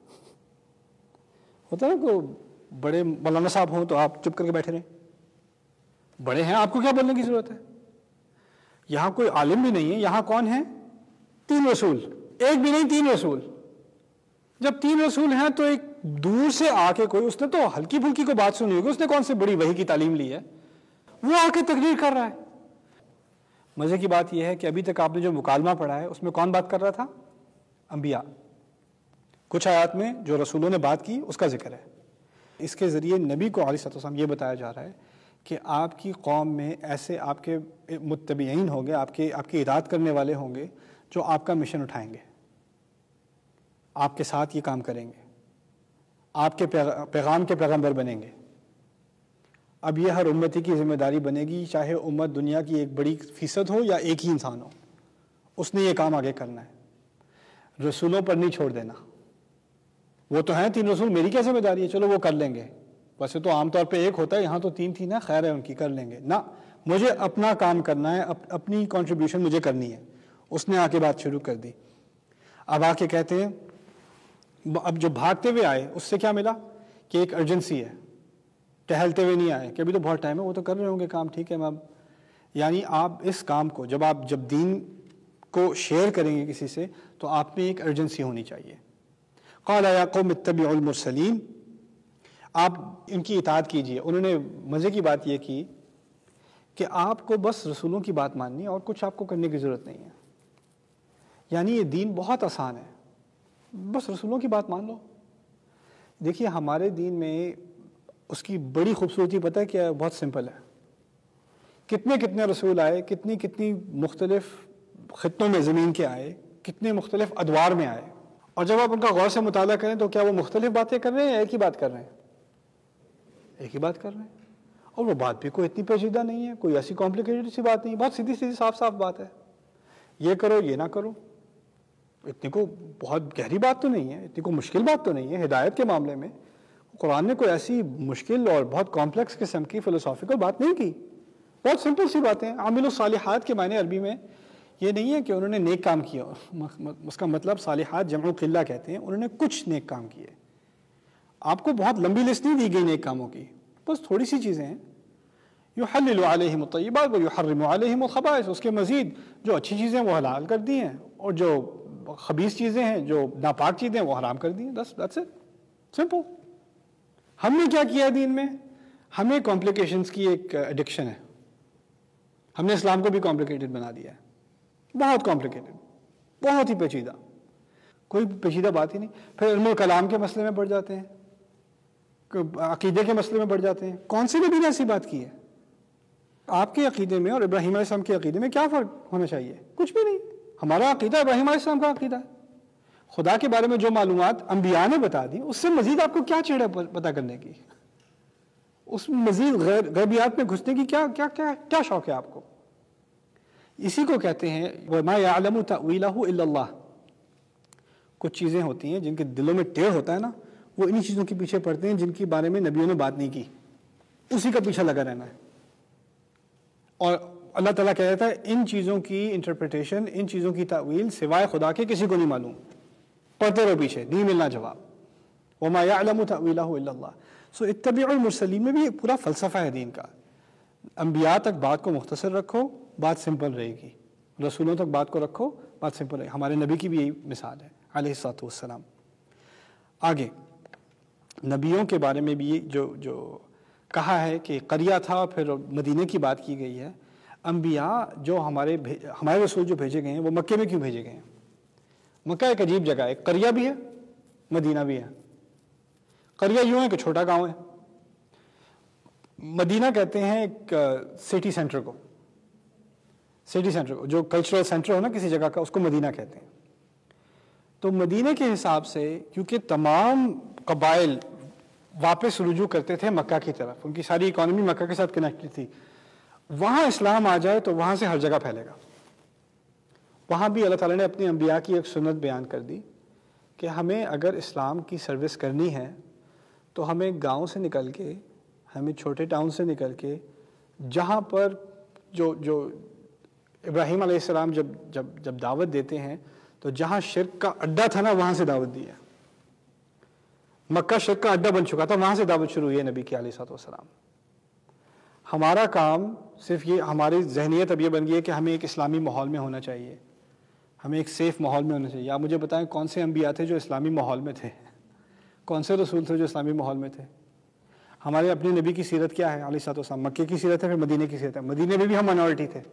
Speaker 2: ہوتا ہے نا کہ بڑے مولانا صاحب ہوں تو آپ چپ کر کے بیٹھے رہیں، بڑے ہیں آپ کو کیا بولنے کی ضرورت ہے؟ یہاں کوئی عالم بھی نہیں ہے، یہاں کون ہے؟ تین رسول، ایک بھی نہیں تین رسول. جب تین رسول ہیں تو ایک دور سے آ کے کوئی، اس نے تو ہلکی پھلکی کو بات سنی ہوگی، اس نے کون سی بڑی وحی کی تعلیم لی ہے، وہ آ کے تقریر کر رہا ہے. مزے کی بات یہ ہے کہ ابھی تک آپ نے جو مکالمہ پڑھا ہے اس میں کون بات کر رہا تھا؟ انبیاء. کچھ آیات میں جو رسولوں نے بات کی اس کا ذکر ہے. اس کے ذریعے نبی کو علیہ السلام یہ بتایا جا رہا ہے کہ آپ کی قوم میں ایسے آپ کے متبعین ہوں گے، آپ کے آپ کی اطاعت کرنے والے ہوں گے جو آپ کا مشن اٹھائیں گے، آپ کے ساتھ یہ کام کریں گے، آپ کے پیغام کے پیغمبر بنیں گے. اب یہ ہر امتی کی ذمہ داری بنے گی، چاہے امت دنیا کی ایک بڑی فیصد ہو یا ایک ہی انسان ہو، اس نے یہ کام آگے کرنا ہے. رسولوں پر نہیں چھوڑ دینا. وہ تو ہیں تین رسول، میری کیا ذمہ داری ہے، چلو وہ کر لیں گے. ویسے تو عام طور پہ ایک ہوتا ہے، یہاں تو تین تھی نا، خیر ہے ان کی، کر لیں گے. نہ، مجھے اپنا کام کرنا ہے، اپنی کنٹریبیوشن مجھے کرنی ہے. اس نے آ کے بات شروع کر دی. اب آ کے کہتے ہیں، اب جو بھاگتے ہوئے آئے اس سے کیا ملا کہ ایک ارجنسی ہے، ٹہلتے ہوئے نہیں آئے کہ ابھی تو بہت ٹائم ہے، وہ تو کر رہے ہوں گے کام، ٹھیک ہے میم. یعنی آپ اس کام کو جب آپ جب دین کو شیئر کریں گے کسی سے تو آپ میں ایک ارجنسی ہونی چاہیے. قال یا قوم اتبعوا المرسلین، آپ ان کی اطاعت کیجئے. انہوں نے مزے کی بات یہ کی کہ آپ کو بس رسولوں کی بات ماننی ہے اور کچھ آپ کو کرنے کی ضرورت نہیں ہے. یعنی یہ دین بہت آسان ہے، بس رسولوں کی بات مان لو. دیکھیے ہمارے دین میں اس کی بڑی خوبصورتی پتہ ہے کیا ہے؟ بہت سمپل ہے. کتنے کتنے رسول آئے، کتنی کتنی مختلف خطوں میں زمین کے آئے، کتنے مختلف ادوار میں آئے، اور جب آپ ان کا غور سے مطالعہ کریں تو کیا وہ مختلف باتیں کر رہے ہیں یا ایک ہی بات کر رہے ہیں؟ ایک ہی بات کر رہے ہیں. اور وہ بات بھی کوئی اتنی پیچیدہ نہیں ہے، کوئی ایسی کمپلیکیٹڈ سی بات نہیں، بہت سیدھی سیدھی صاف صاف بات ہے. یہ کرو یہ نہ کرو، اتنی کو بہت گہری بات تو نہیں ہے، اتنی کو مشکل بات تو نہیں ہے. ہدایت کے معاملے میں قرآن نے کوئی ایسی مشکل اور بہت کمپلیکس قسم کی فلسافیکل بات نہیں کی، بہت سمپل سی باتیں. عامل الصالحات کے معنی عربی میں یہ نہیں ہے کہ انہوں نے نیک کام کیا، اس کا مطلب صالحات جمع قلہ کہتے ہیں، انہوں نے کچھ نیک کام کیے. آپ کو بہت لمبی لسٹ نہیں دی گئی نیک کاموں کی، بس تھوڑی سی چیزیں ہیں. یحلل علیہم الطیبات ویحرم علیہم الخبائث، اس کے مزید جو اچھی چیزیں وہ حلال کر دی ہیں اور جو خبیث چیزیں ہیں، جو ناپاک چیزیں وہ حرام کر دی ہیں. بس دیٹس اٹ، سمپل. ہم نے کیا کیا ہے دین میں؟ ہمیں کمپلیکیشنز کی ایک ایڈکشن ہے. ہم نے اسلام کو بھی کمپلیکیٹڈ بنا دیا ہے، بہت کمپلیکیٹڈ، بہت ہی پیچیدہ، کوئی پیچیدہ بات ہی نہیں. پھر علم کلام کے مسئلے میں بڑھ جاتے ہیں، عقیدے کے مسئلے میں بڑھ جاتے ہیں. کون سی نبی نے ایسی بات کی ہے؟ آپ کے عقیدے میں اور ابراہیم علیہ السلام کے عقیدے میں کیا فرق ہونا چاہیے؟ کچھ بھی نہیں. ہمارا عقیدہ ابراہیم علیہ السلام کا عقیدہ ہے. خدا کے بارے میں جو معلومات انبیاء نے بتا دی، اس سے مزید آپ کو کیا چیڑ ہے پتہ کرنے کی؟ اس مزید غیبیات میں گھسنے کی کیا کیا کیا کیا شوق ہے آپ کو؟ اسی کو کہتے ہیں وَمَا يَعْلَمُ تَأْوِيلَهُ إِلَّا اللَّهُ. کچھ چیزیں ہوتی ہیں جن کے دلوں میں ٹیڑھ ہوتا ہے نا، وہ انہی چیزوں کے پیچھے پڑتے ہیں جن کے بارے میں نبیوں نے بات نہیں کی، اسی کا پیچھا لگا رہنا ہے. اور اللہ تعالیٰ کہہ دیتا ہے ان چیزوں کی انٹرپریٹیشن، ان چیزوں کی تأویل سوائے خدا کے کسی کو نہیں معلوم. پڑھتے رہو پیچھے، نہیں ملنا جواب. وَمَا يَعْلَمُ تَأْوِيلَهُ إِلَّا اللَّهُ. سو اتبعوا المرسلین میں بھی ایک پورا فلسفہ ہے دین کا. انبیاء تک بات کو مختصر رکھو، بات سمپل رہے گی. رسولوں تک بات کو رکھو، بات سمپل ہے. ہمارے نبی کی بھی یہی مثال ہے علیہ الصلوۃ والسلام. آگے نبیوں کے بارے میں بھی جو جو کہا ہے کہ قریہ تھا، پھر مدینے کی بات کی گئی ہے. انبیاء جو ہمارے ہمارے رسول جو بھیجے گئے ہیں وہ مکے میں کیوں بھیجے گئے ہیں؟ مکہ ایک عجیب جگہ ہے، قریہ بھی ہے مدینہ بھی ہے. قریہ یوں ہے کہ چھوٹا گاؤں ہے، مدینہ کہتے ہیں ایک سٹی سینٹر کو، سٹی سینٹر کو جو کلچرل سینٹر ہو نا کسی جگہ کا، اس کو مدینہ کہتے ہیں. تو مدینہ کے حساب سے کیونکہ تمام قبائل واپس رجوع کرتے تھے مکہ کی طرف، ان کی ساری اکانومی مکہ کے ساتھ کنیکٹڈ تھی، وہاں اسلام آ جائے تو وہاں سے ہر جگہ پھیلے گا. وہاں بھی اللہ تعالیٰ نے اپنی انبیاء کی ایک سنت بیان کر دی کہ ہمیں اگر اسلام کی سروس کرنی ہے تو ہمیں گاؤں سے نکل کے، ہمیں چھوٹے ٹاؤن سے نکل کے، جہاں پر جو جو ابراہیم علیہ السلام جب جب جب دعوت دیتے ہیں تو جہاں شرک کا اڈا تھا نا وہاں سے دعوت دی ہے. مکہ شرک کا اڈا بن چکا تھا، وہاں سے دعوت شروع ہوئی ہے نبی کی علیہ الصلوۃ والسلام. ہمارا کام صرف یہ، ہماری ذہنیت اب یہ بن گئی ہے کہ ہمیں ایک اسلامی ماحول میں ہونا چاہیے، ہمیں ایک سیف ماحول میں ہونا چاہیے. آپ مجھے بتائیں کون سے انبیاء تھے جو اسلامی ماحول میں تھے؟ کون سے رسول تھے جو اسلامی ماحول میں تھے؟ ہمارے اپنے نبی کی سیرت کیا ہے علیہ الصلوۃ والسلام؟ مکے کی سیرت ہے، پھر مدینے کی سیرت ہے. مدینے میں بھی ہم مائنورٹی تھے،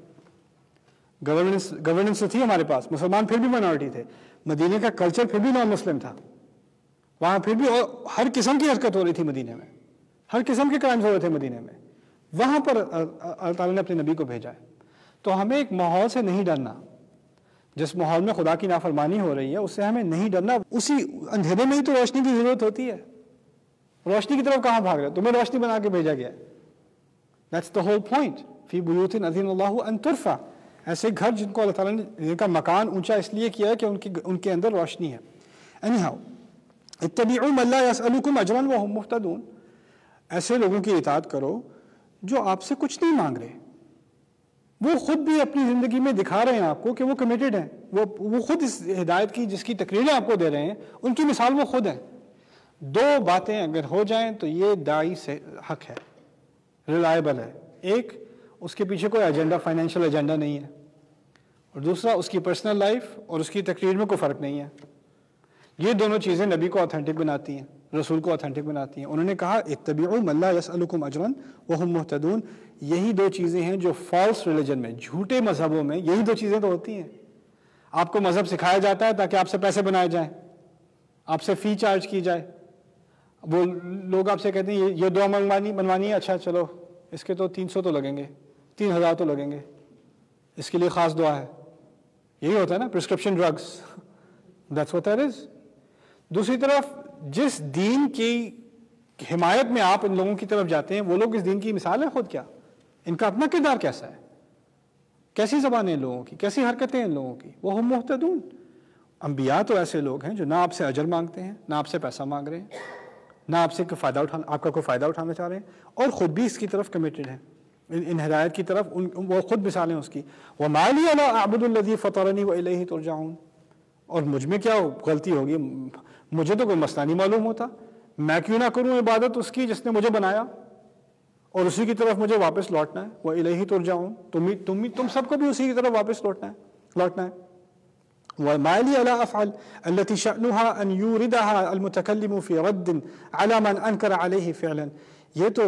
Speaker 2: گورننس گورننس تو تھی ہمارے پاس، مسلمان پھر بھی مائنورٹی تھے. مدینے کا کلچر پھر بھی نان مسلم تھا، وہاں پھر بھی ہر قسم کی حرکت ہو رہی تھی مدینے میں، ہر قسم کے کرائمز ہو رہے تھے مدینے میں. وہاں پر اللہ تعالیٰ نے اپنے نبی کو بھیجا ہے. تو ہمیں ایک ماحول سے نہیں ڈرنا، جس ماحول میں خدا کی نافرمانی ہو رہی ہے اس سے ہمیں نہیں ڈرنا. اسی اندھیرے میں ہی تو روشنی کی ضرورت ہوتی ہے. روشنی کی طرف کہاں بھاگ رہے؟ تمہیں روشنی بنا کے بھیجا گیا ہے. That's the whole point. فی بیوت اذن اللہ ان ترفع، ایسے گھر جن کو اللہ تعالیٰ نے، جن کا مکان اونچا اس لیے کیا ہے کہ ان کی ان کے اندر روشنی ہے. anyhow اتبعوا من لا يسألكم اجرا وهم مهتدون، ایسے لوگوں کی اطاعت کرو جو آپ سے کچھ نہیں مانگ رہے. وہ خود بھی اپنی زندگی میں دکھا رہے ہیں آپ کو کہ وہ کمیٹڈ ہیں، وہ وہ خود اس ہدایت کی جس کی تقریریں آپ کو دے رہے ہیں ان کی مثال وہ خود ہیں. دو باتیں اگر ہو جائیں تو یہ داعی سے حق ہے، ریلائبل ہے. ایک، اس کے پیچھے کوئی ایجنڈا، فائنینشیل ایجنڈا نہیں ہے، اور دوسرا اس کی پرسنل لائف اور اس کی تقریر میں کوئی فرق نہیں ہے. یہ دونوں چیزیں نبی کو آتھینٹک بناتی ہیں، رسول کو آتھینٹک بناتی ہیں. انہوں نے کہا اتبعوا من لا يسألكم اجرا وهم مهتدون. یہی دو چیزیں ہیں جو فالس ریلیجن میں، جھوٹے مذہبوں میں یہی دو چیزیں تو ہوتی ہیں. آپ کو مذہب سکھایا جاتا ہے تاکہ آپ سے پیسے بنائے جائیں، آپ سے فی چارج کی جائے. وہ لوگ آپ سے کہتے ہیں یہ دعا منگوانی بنوانی ہے، اچھا چلو اس کے تو تین سو تو لگیں گے، تین ہزار تو لگیں گے، اس کے لیے خاص دعا ہے. یہی ہوتا ہے نا prescription drugs. That's what that is. دوسری طرف جس دین کی حمایت میں آپ ان لوگوں کی طرف جاتے ہیں وہ لوگ اس دین کی مثال ہے خود. کیا ان کا اپنا کردار کیسا ہے؟ کیسی زبانیں ان لوگوں کی، کیسی حرکتیں ان لوگوں کی؟ وہ ہم مہتدون. انبیاء تو ایسے لوگ ہیں جو نہ آپ سے اجر مانگتے ہیں، نہ آپ سے پیسہ مانگ رہے ہیں، نہ آپ سے کوئی فائدہ اٹھانا، آپ کا کوئی فائدہ اٹھانا چاہ رہے ہیں، اور خود بھی اس کی طرف کمیٹڈ ہیں، ان ہدایت کی طرف. ان وہ خود مثالیں اس کی. وَمَا لِيَ لَا أَعْبُدُ الَّذِي فَطَرَنِي وَإِلَيْهِ تُرْجَعُونَ. اور مجھ میں کیا غلطی ہوگی؟ مجھے تو کوئی مسئلہ نہیں معلوم ہوتا، میں کیوں نہ کروں عبادت اس کی جس نے مجھے بنایا اور اسی کی طرف مجھے واپس لوٹنا ہے. وَإِلَيْهِ تُرْجَعُونَ. تم تم تم سب کو بھی اسی کی طرف واپس لوٹنا ہے لوٹنا ہے. وَمَا لِيَ لَا أَفْعَلُ الَّتِي شَأْنُهَا أَنْ يُورِدَهَا الْمُتَكَلِّمُ فِي رَدٍّ عَلَى مَنْ أَنْكَرَ عَلَيْهِ فِعْلًا. یہ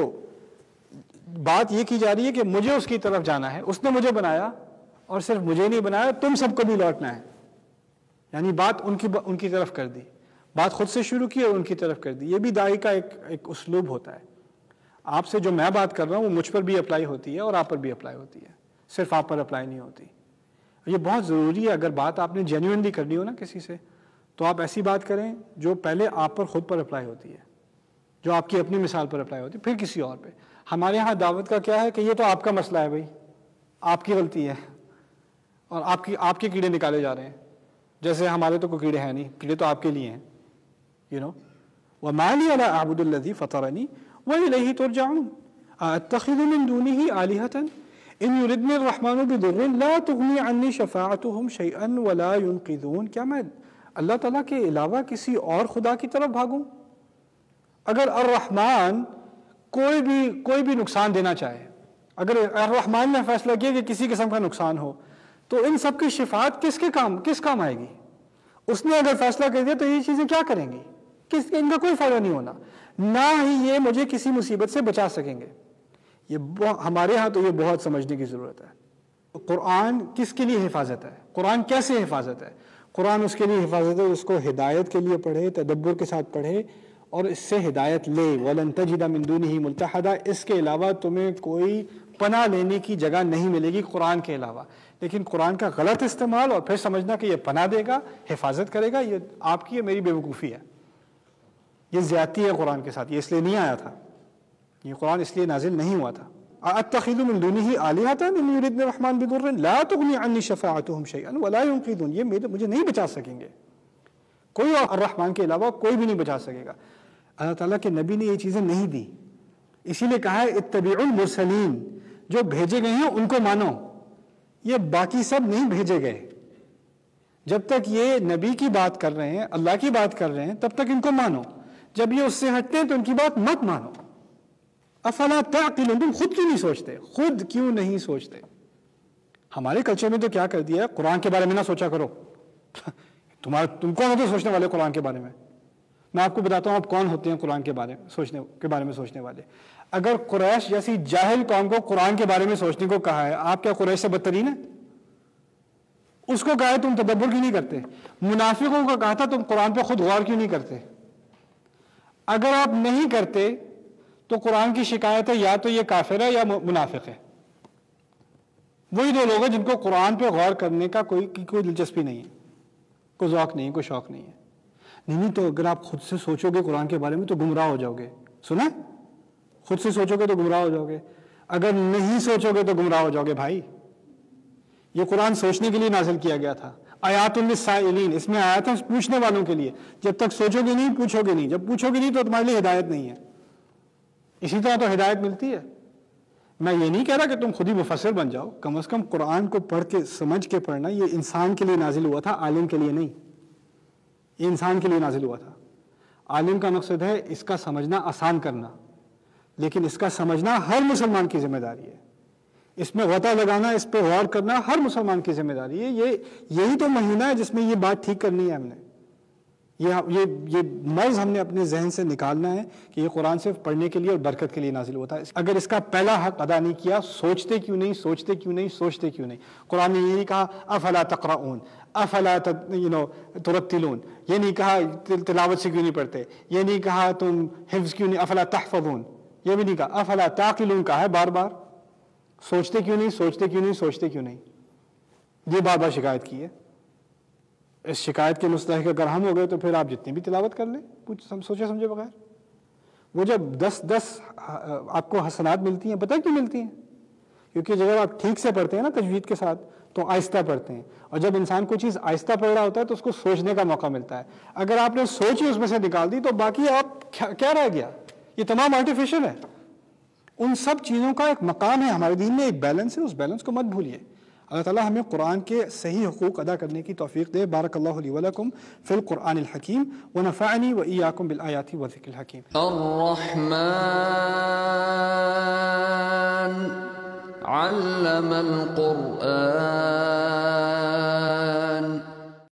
Speaker 2: تو بات یہ کی جا رہی ہے کہ مجھے اس کی طرف جانا ہے، اس نے مجھے بنایا اور صرف مجھے نہیں بنایا، تم سب کو بھی لوٹنا ہے. یعنی بات ان کی ان کی طرف کر دی، بات خود سے شروع کی اور ان کی طرف کر دی. یہ بھی داعی کا ایک ایک اسلوب ہوتا ہے. آپ سے جو میں بات کر رہا ہوں وہ مجھ پر بھی اپلائی ہوتی ہے اور آپ پر بھی اپلائی ہوتی ہے، صرف آپ پر اپلائی نہیں ہوتی. یہ بہت ضروری ہے. اگر بات آپ نے جینوئنلی کرنی ہو نا کسی سے، تو آپ ایسی بات کریں جو پہلے آپ پر خود پر اپلائی ہوتی ہے، جو آپ کی اپنی مثال پر اپلائی ہوتی ہے، پھر کسی اور پہ. ہمارے ہاں دعوت کا کیا ہے کہ یہ تو آپ کا مسئلہ ہے بھائی، آپ کی غلطی ہے اور آپ کی آپ کے کیڑے نکالے جا رہے ہیں. جیسے ہمارے تو کوئی کیڑے ہیں نہیں، کیڑے تو آپ کے لیے ہیں. یو نو وَمَا لِيَ لَا أَعْبُدُ الَّذِي فَطَرَنِي وَإِلَيْهِ تُرْجَعُونَ. أَأَتَّخِذُ مِن دُونِهِ آلِهَةً إِن يُرِدْنِي الرَّحْمَنُ بِضُرٍّ لَا تُغْنِي عَنِّي شَفَاعَتُهُمْ شَيْئًا وَلَا يُنْقِذُونَ. کیا میں اللہ تعالیٰ کے علاوہ کسی اور خدا کی طرف بھاگوں؟ اگر الرحمن کوئی بھی کوئی بھی نقصان دینا چاہے، اگر الرحمن نے فیصلہ کیا کہ کسی قسم کا نقصان ہو، تو ان سب کی شفاعت کس کے کام کس کام آئے گی؟ اس نے اگر فیصلہ کر دیا تو یہ چیزیں کیا کریں گی؟ کس ان کا کوئی فائدہ نہیں ہونا، نہ ہی یہ مجھے کسی مصیبت سے بچا سکیں گے۔ یہ ہمارے ہاں تو یہ بہت سمجھنے کی ضرورت ہے۔ قرآن کس کے لیے حفاظت ہے؟ قرآن کیسے حفاظت ہے؟ قرآن اس کے لیے حفاظت ہے اس کو ہدایت کے لیے پڑھے، تدبر کے ساتھ پڑھے اور اس سے ہدایت لے۔ وَلَن تَجِدَ مِن دُونِهِ مُلْتَحَدًا، اس کے علاوہ تمہیں کوئی پناہ لینے کی جگہ نہیں ملے گی قرآن کے علاوہ۔ لیکن قرآن کا غلط استعمال اور پھر سمجھنا کہ یہ پناہ دے گا، حفاظت کرے گا، یہ آپ کی اور میری بے وقوفی ہے، یہ زیادتی ہے قرآن کے ساتھ۔ یہ اس لیے نہیں آیا تھا، یہ قرآن اس لیے نازل نہیں ہوا تھا۔ أَتَّخِذُ مِن دُونِهِ آلِهَةً إِن يُرِدْنِ الرَّحْمَنُ بِضُرٍّ لَا تُغْنِ عَنِّي شَفَاعَتُهُمْ شَيْئًا وَلَا يُنْقِذُونَ، یہ مجھے نہیں بچا سکیں گے، کوئی اور الرحمن کے علاوہ کوئی بھی نہیں بچا سکے گا۔ اللہ تعالیٰ کے نبی نے یہ چیزیں نہیں دی، اسی لیے کہا ہے اتبعوا المرسلین، جو بھیجے گئے ہیں ان کو مانو، یہ باقی سب نہیں بھیجے گئے۔ جب تک یہ نبی کی بات کر رہے ہیں، اللہ کی بات کر رہے ہیں، تب تک ان کو مانو، جب یہ اس سے ہٹتے ہیں تو ان کی بات مت مانو۔ افلا تعقلون، تم خود کیوں نہیں سوچتے؟ خود کیوں نہیں سوچتے؟ ہمارے کلچر میں تو کیا کر دیا ہے، قرآن کے بارے میں نہ سوچا کرو۔ تمہارا تم کون ہوتے سوچنے والے قرآن کے بارے میں؟ میں آپ کو بتاتا ہوں آپ کون ہوتے ہیں قرآن کے بارے میں سوچنے کے بارے میں سوچنے والے۔ اگر قریش جیسی جاہل قوم کو قرآن کے بارے میں سوچنے کو کہا ہے، آپ کیا قریش سے بدترین ہیں؟ اس کو کہا ہے تم تدبر کیوں نہیں کرتے؟ منافقوں کو کہا تھا تم قرآن پہ خود غور کیوں نہیں کرتے؟ اگر آپ نہیں کرتے تو قرآن کی شکایت ہے یا تو یہ کافر ہے یا منافق ہے۔ وہی دو لوگ ہیں جن کو قرآن پہ غور کرنے کا کوئی کوئی دلچسپی نہیں ہے، کوئی ذوق نہیں ہے، کوئی شوق نہیں ہے۔ نہیں نہیں تو اگر آپ خود سے سوچو گے قرآن کے بارے میں تو گمراہ ہو جاؤ گے۔ سنا؟ خود سے سوچو گے تو گمراہ ہو جاؤ گے، اگر نہیں سوچو گے تو گمراہ ہو جاؤ گے۔ بھائی یہ قرآن سوچنے کے لیے نازل کیا گیا تھا، آیات للسائلین، اس میں آیات ہیں پوچھنے والوں کے لیے۔ جب تک سوچو گے نہیں، پوچھو گے نہیں، جب پوچھو گے نہیں تو تمہارے لیے ہدایت نہیں ہے۔ اسی طرح تو ہدایت ملتی ہے۔ میں یہ نہیں کہہ رہا کہ تم خود ہی مفسر بن جاؤ، کم از کم قرآن کو پڑھ کے سمجھ کے پڑھنا۔ یہ انسان کے لیے نازل ہوا تھا، عالم کے لیے نہیں، یہ انسان کے لیے نازل ہوا تھا۔ عالم کا مقصد ہے اس کا سمجھنا آسان کرنا، لیکن اس کا سمجھنا ہر مسلمان کی ذمہ داری ہے۔ اس میں غطا لگانا، اس پہ غور کرنا ہر مسلمان کی ذمہ داری ہے۔ یہ یہی تو مہینہ ہے جس میں یہ بات ٹھیک کرنی ہے ہم نے، یہ یہ یہ مرض ہم نے اپنے ذہن سے نکالنا ہے کہ یہ قرآن صرف پڑھنے کے لیے اور برکت کے لیے نازل ہوتا ہے۔ اگر اس کا پہلا حق ادا نہیں کیا، سوچتے کیوں نہیں سوچتے کیوں نہیں سوچتے کیوں نہیں؟ قرآن نے یہ نہیں کہا افلا تقرؤون، افلا یو نو ترتلون، یہ نہیں کہا تلاوت سے کیوں نہیں پڑھتے، یہ نہیں کہا تم حفظ کیوں نہیں، افلا تحفظون، یہ بھی نہیں کہا، افلا تعقلون کہا ہے بار بار۔ سوچتے کیوں نہیں سوچتے کیوں نہیں سوچتے کیوں نہیں، یہ بار بار شکایت کی ہے۔ اس شکایت کے مستحق اگر ہم ہو گئے تو پھر آپ جتنی بھی تلاوت کر لیں سوچے سمجھے بغیر۔ وہ جب دس دس آپ کو حسنات ملتی ہیں، پتہ کیوں ملتی ہیں؟ کیونکہ جب آپ ٹھیک سے پڑھتے ہیں نا تجوید کے ساتھ تو آہستہ پڑھتے ہیں، اور جب انسان کوئی چیز آہستہ پڑھ رہا ہوتا ہے تو اس کو سوچنے کا موقع ملتا ہے۔ اگر آپ نے سوچ ہی اس میں سے نکال دی تو باقی آپ کیا رہ گیا؟ یہ تمام آرٹیفیشل ہے۔ ان سب چیزوں کا ایک مقام ہے ہمارے دین میں، ایک بیلنس ہے، اس بیلنس کو مت بھولیے۔ اللہ تعالیٰ ہمیں قرآن کے صحیح حقوق ادا کرنے کی توفیق دے۔ بارک اللہ لی ولکم فی القرآن الحکیم ونفعنی وإیاکم بالآیات والذکر الحکیم۔
Speaker 1: الرحمن علم القرآن